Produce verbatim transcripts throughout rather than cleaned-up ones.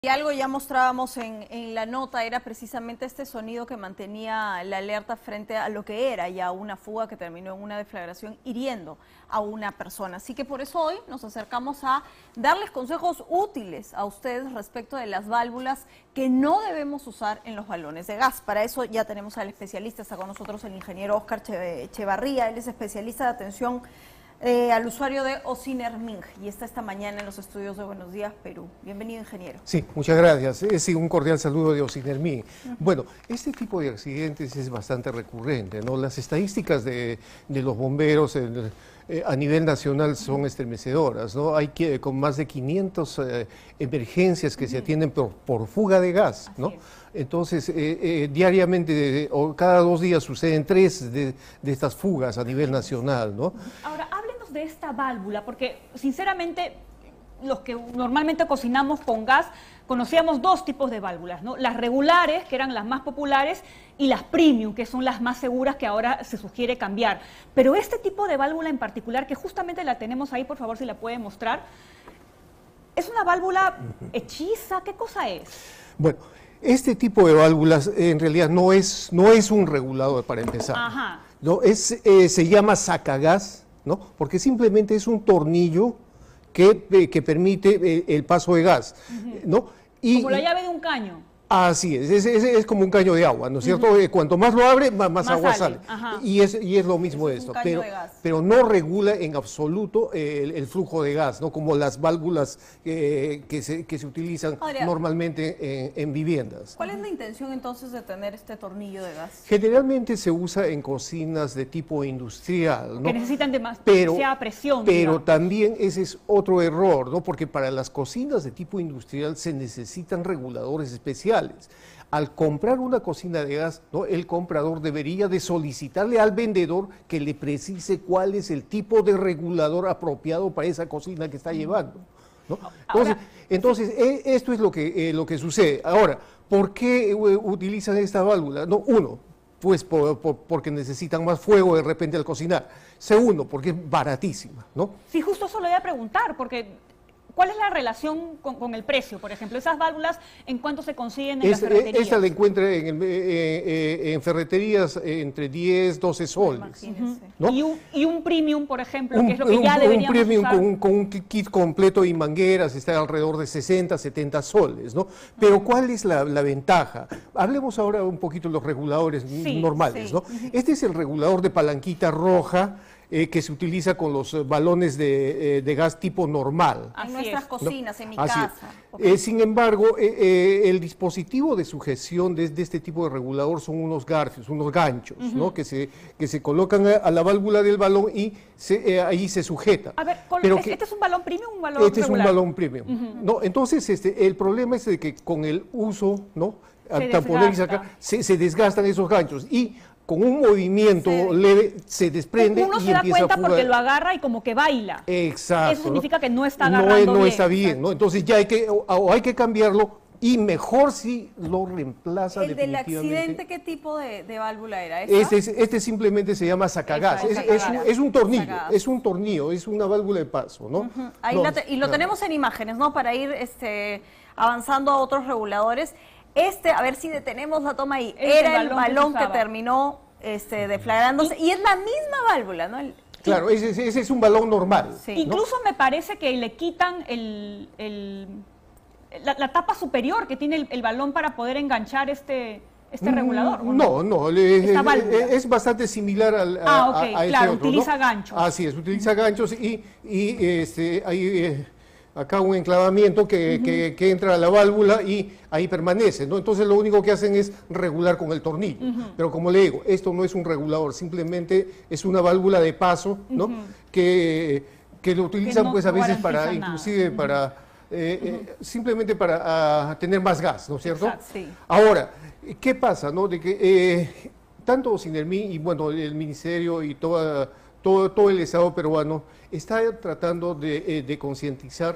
Y algo ya mostrábamos en, en la nota era precisamente este sonido que mantenía la alerta frente a lo que era ya una fuga que terminó en una deflagración hiriendo a una persona. Así que por eso hoy nos acercamos a darles consejos útiles a ustedes respecto de las válvulas que no debemos usar en los balones de gas. Para eso ya tenemos al especialista, está con nosotros el ingeniero Oscar Echevarría, él es especialista de atención Eh, al usuario de Ocinerming y está esta mañana en los estudios de Buenos Días, Perú. Bienvenido, ingeniero. Sí, muchas gracias. Eh, sí, un cordial saludo de Ocinerming. Uh-huh. Bueno, este tipo de accidentes es bastante recurrente, ¿no? Las estadísticas de, de los bomberos en, eh, a nivel nacional son estremecedoras, ¿no? Hay que, con más de quinientas eh, emergencias que uh-huh. se atienden por, por fuga de gas, ¿no? Así es. Entonces, eh, eh, diariamente o cada dos días suceden tres de, de estas fugas a nivel nacional, ¿no? Ahora, háblenos de esta válvula, porque sinceramente los que normalmente cocinamos con gas conocíamos dos tipos de válvulas, ¿no? Las regulares, que eran las más populares, y las premium, que son las más seguras que ahora se sugiere cambiar. Pero este tipo de válvula en particular, que justamente la tenemos ahí, por favor, si la puede mostrar, ¿es una válvula hechiza? ¿Qué cosa es? Bueno, este tipo de válvulas en realidad no es, no es un regulador para empezar. Ajá. No, es, eh, se llama sacagas, ¿no? Porque simplemente es un tornillo que, eh, que permite eh, el paso de gas, uh-huh. ¿no? Y, como la llave de un caño. Así es, es, es, es como un caño de agua, ¿no es cierto? Uh-huh. Cuanto más lo abre, más, más, más agua sale. sale. Y, es, y es lo mismo es esto, un caño pero, de gas. pero no regula en absoluto el, el flujo de gas, ¿no? Como las válvulas eh, que, se, que se utilizan Ahora, normalmente en, en viviendas. ¿Cuál es la intención entonces de tener este tornillo de gas? Generalmente se usa en cocinas de tipo industrial, ¿no? Que necesitan demasiada presión. Pero digamos. también ese es otro error, ¿no? Porque para las cocinas de tipo industrial se necesitan reguladores especiales. Al comprar una cocina de gas, ¿no? El comprador debería de solicitarle al vendedor que le precise cuál es el tipo de regulador apropiado para esa cocina que está llevando, ¿no? Entonces, Ahora, entonces sí. eh, esto es lo que, eh, lo que sucede. Ahora, ¿por qué eh, utilizan esta válvula? No, uno, pues por, por, porque necesitan más fuego de repente al cocinar. Segundo, porque es baratísima, ¿no? Sí, justo eso lo voy a preguntar, porque ¿cuál es la relación con, con el precio, por ejemplo? Esas válvulas, ¿en cuánto se consiguen en es, las ferreterías? Esta la encuentra en, el, eh, eh, en ferreterías eh, entre diez, doce soles. Uh-huh. ¿no? ¿Y, un, y un premium, por ejemplo, un, que es lo que un, ya deberíamos Un premium usar? Con un, con un kit completo y mangueras está alrededor de sesenta, setenta soles, ¿no? Pero uh-huh. ¿cuál es la, la ventaja? Hablemos ahora un poquito de los reguladores sí, normales, sí. ¿no? Uh-huh. Este es el regulador de palanquita roja, Eh, que se utiliza con los eh, balones de, eh, de gas tipo normal. En nuestras cocinas, ¿no? En mi Así casa. Okay. Eh, sin embargo, eh, eh, el dispositivo de sujeción de, de este tipo de regulador son unos garfios, unos ganchos, uh-huh. ¿no? que, se, que se colocan a, a la válvula del balón y se, eh, ahí se sujeta. A ver, Pero ¿este que, es un balón premium o un balón Este regular? es un balón premium. Uh-huh. ¿no? Entonces, este, el problema es de que con el uso, ¿no? Se Al poner y sacar, se, se desgastan esos ganchos y con un movimiento sí. leve se desprende Uno y se da empieza cuenta a fugar. porque lo agarra y como que baila. Exacto. Eso significa ¿no? que no está agarrando no, no bien. está bien, ¿no? Entonces ya hay que, o, o hay que cambiarlo y mejor si lo reemplaza ¿El definitivamente. del accidente qué tipo de, de válvula era? ¿Esa? Este, este simplemente se llama sacagas, es, es, un, es un tornillo, sacagas. es un tornillo, es una válvula de paso, ¿no? Uh-huh. Ahí no, lo te, y lo no. tenemos en imágenes, ¿no? Para ir este, avanzando a otros reguladores. Este, a ver si detenemos la toma ahí, es era el el balón balón que, que terminó este, deflagrándose y, y es la misma válvula, ¿no? El, claro, ese, ese es un balón normal. Sí. Incluso ¿no? me parece que le quitan el, el, la, la tapa superior que tiene el, el balón para poder enganchar este, este regulador. No, no, no le, Esta válvula. es bastante similar al, a, ah, okay, a, a claro, ese otro, utiliza ¿no? ganchos. Así es, utiliza ganchos y, y este, hay eh, acá un enclavamiento que, uh-huh. que, que entra a la válvula y ahí permanece, ¿no? Entonces lo único que hacen es regular con el tornillo. Uh-huh. Pero como le digo, esto no es un regulador, simplemente es una válvula de paso, ¿no? Uh-huh. que, que lo utilizan que no, pues a veces para, inclusive uh-huh. para, eh, uh-huh. eh, simplemente para uh, tener más gas, ¿no es cierto? Exacto, sí. Ahora, ¿qué pasa, no? De que eh, tanto Ocinerming y bueno, el Ministerio y toda... Todo, todo el Estado peruano está tratando de, eh, de concientizar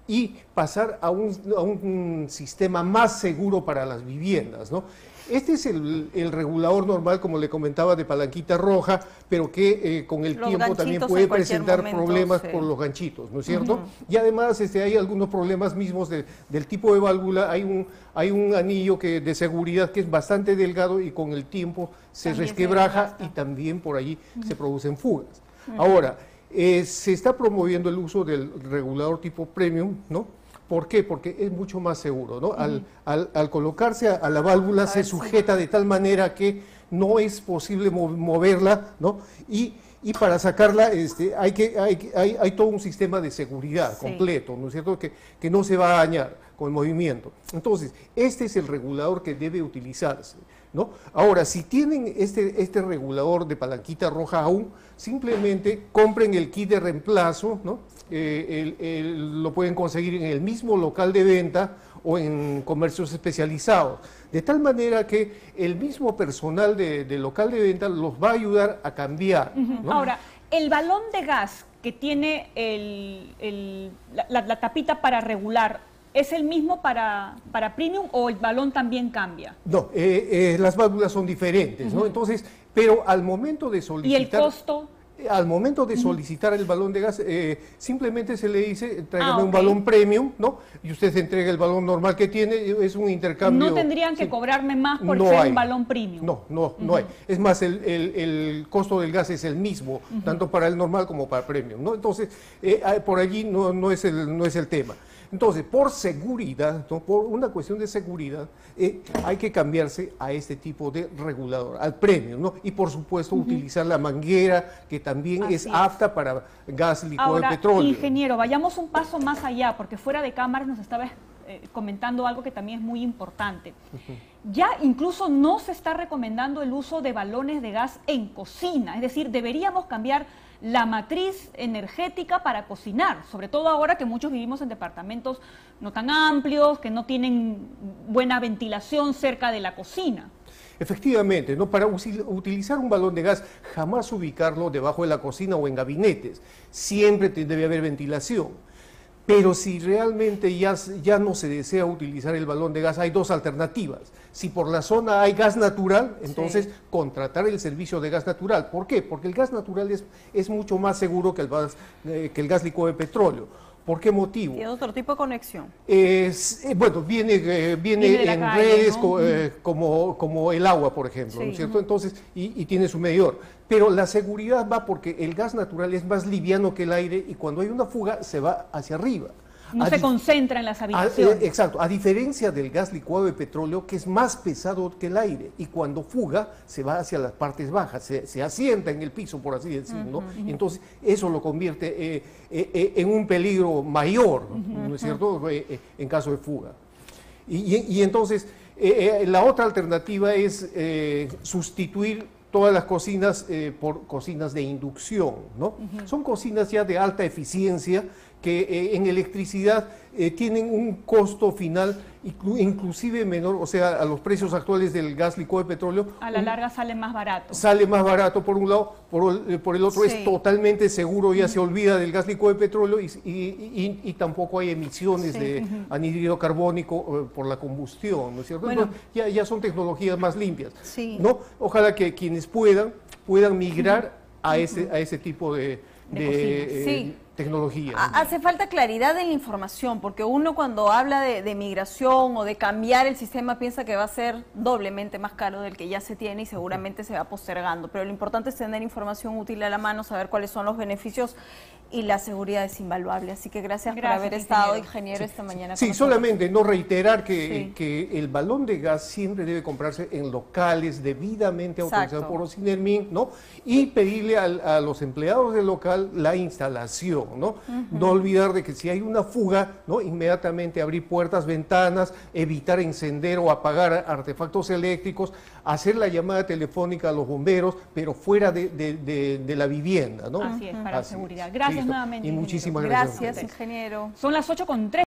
y pasar a un, a un sistema más seguro para las viviendas, ¿no? Este es el, el regulador normal, como le comentaba, de palanquita roja, pero que eh, con el Los tiempo también ganchitos puede en cualquier presentar momento, problemas sí. por los ganchitos, ¿no es cierto? Uh-huh. Y además este, hay algunos problemas mismos de, del tipo de válvula. Hay un, hay un anillo que, de seguridad que es bastante delgado y con el tiempo se También resquebraja se y también por allí uh-huh. se producen fugas. Uh-huh. Ahora, eh, se está promoviendo el uso del regulador tipo premium, ¿no? ¿Por qué? Porque es mucho más seguro, ¿no? Al, al, al colocarse a, a la válvula se sujeta de tal manera que no es posible moverla, ¿no? Y, y para sacarla este, hay, que, hay, hay, hay todo un sistema de seguridad sí. completo, ¿no es cierto? Que, que no se va a dañar con el movimiento. Entonces, este es el regulador que debe utilizarse, ¿no? Ahora, si tienen este, este regulador de palanquita roja aún, simplemente compren el kit de reemplazo, ¿no? Eh, el, el, lo pueden conseguir en el mismo local de venta o en comercios especializados, de tal manera que el mismo personal de, de local de venta los va a ayudar a cambiar, uh-huh. ¿no? Ahora, el balón de gas que tiene el, el, la, la, la tapita para regular, ¿es el mismo para, para premium o el balón también cambia? No, eh, eh, las válvulas son diferentes, uh-huh. ¿no? Entonces, pero al momento de solicitar... ¿Y el costo? Al momento de solicitar el balón de gas, eh, simplemente se le dice, tráigame ah, okay. un balón premium, ¿no? Y usted se entrega el balón normal que tiene, es un intercambio. No tendrían que sí. cobrarme más por no ser hay. un balón premium. No, no, uh-huh. no hay. Es más, el, el, el costo del gas es el mismo, uh-huh. tanto para el normal como para el premium, ¿no? Entonces, eh, por allí no, no, es el, no es el tema. Entonces, por seguridad, ¿no? Por una cuestión de seguridad, eh, hay que cambiarse a este tipo de regulador, al premium, ¿no? Y por supuesto uh-huh. utilizar la manguera, que también Así es, es apta para gas licuado Ahora, de petróleo. Ingeniero, vayamos un paso más allá, porque fuera de cámaras nos estaba eh, comentando algo que también es muy importante. Uh-huh. Ya incluso no se está recomendando el uso de balones de gas en cocina, es decir, deberíamos cambiar la matriz energética para cocinar, sobre todo ahora que muchos vivimos en departamentos no tan amplios, que no tienen buena ventilación cerca de la cocina. Efectivamente, ¿no? Para utilizar un balón de gas, jamás ubicarlo debajo de la cocina o en gabinetes. Siempre debe haber ventilación. Pero si realmente ya, ya no se desea utilizar el balón de gas, hay dos alternativas. Si por la zona hay gas natural, entonces sí. contratar el servicio de gas natural. ¿Por qué? Porque el gas natural es, es mucho más seguro que el gas, eh, que el gas licuado de petróleo. ¿Por qué motivo? Tiene otro tipo de conexión. Es, eh, bueno, viene, eh, viene, viene en calle, redes ¿no? co, eh, como, como el agua, por ejemplo, sí. ¿no es cierto? Entonces, y, y tiene su medidor. Pero la seguridad va porque el gas natural es más liviano que el aire y cuando hay una fuga se va hacia arriba. No a se concentra en las habitaciones. A, eh, exacto, a diferencia del gas licuado de petróleo, que es más pesado que el aire, y cuando fuga se va hacia las partes bajas, se, se asienta en el piso, por así decirlo, ¿no? Uh-huh. Y entonces eso lo convierte eh, eh, en un peligro mayor, ¿no, uh-huh. ¿no es cierto?, eh, en caso de fuga. Y, y, y entonces, eh, eh, la otra alternativa es eh, sustituir todas las cocinas eh, por cocinas de inducción, ¿no? Uh-huh. Son cocinas ya de alta eficiencia que eh, en electricidad eh, tienen un costo final inclu inclusive menor, o sea, a los precios actuales del gas licuado de petróleo. A la un, larga sale más barato. Sale más barato por un lado, por, eh, por el otro sí. es totalmente seguro, ya uh-huh. se olvida del gas licuado de petróleo y, y, y, y tampoco hay emisiones sí. de uh-huh. anhídrido carbónico eh, por la combustión, ¿no es cierto? Bueno. Entonces, ya, ya son tecnologías más limpias, sí. ¿no? Ojalá que quienes puedan, puedan migrar uh-huh. a, ese, a ese tipo de, de, de eh, sí. tecnología. Hace falta claridad en la información, porque uno cuando habla de, de migración o de cambiar el sistema piensa que va a ser doblemente más caro del que ya se tiene y seguramente se va postergando, pero lo importante es tener información útil a la mano, saber cuáles son los beneficios y la seguridad es invaluable. Así que gracias, gracias por haber ingeniero. estado, ingeniero, sí, esta mañana. Sí, solamente no reiterar que, sí. que el balón de gas siempre debe comprarse en locales debidamente autorizados por Ocinermin, ¿no? Y pedirle al, a los empleados del local la instalación, ¿no? Uh-huh. No olvidar de que si hay una fuga, ¿no? Inmediatamente abrir puertas, ventanas, evitar encender o apagar artefactos eléctricos, hacer la llamada telefónica a los bomberos, pero fuera de, de, de, de la vivienda, ¿no? Así es, para Así seguridad. Gracias es. nuevamente. Y muchísimas gracias. Gracias, ingeniero. Son las ocho con tres.